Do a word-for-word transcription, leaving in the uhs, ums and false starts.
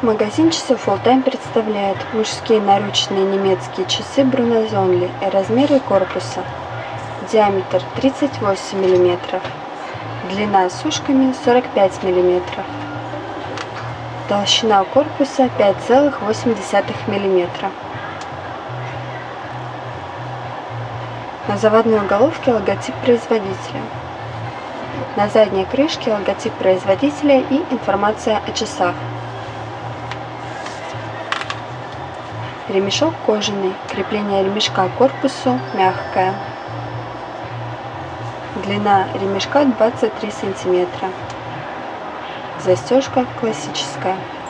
Магазин часов Alltime представляет мужские наручные немецкие часы Bruno Zonli и размеры корпуса. Диаметр тридцать восемь миллиметров, длина с ушками сорок пять миллиметров, толщина корпуса пять целых восемь десятых миллиметра. На заводной головке логотип производителя. На задней крышке логотип производителя и информация о часах. Ремешок кожаный, крепление ремешка к корпусу мягкое. Длина ремешка двадцать три сантиметра. Застежка классическая.